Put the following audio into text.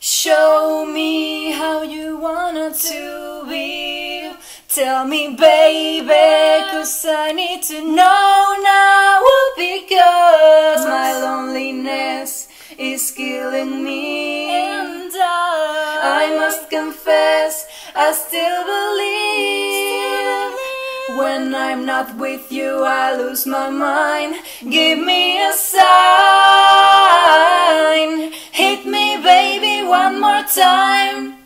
Show me how you wanna to be. Tell me, baby, 'cause I need to know now. Because my loneliness is killing me, and I must confess, I still believe. When I'm not with you, I lose my mind. Give me a sign. Hit me, baby, one more time.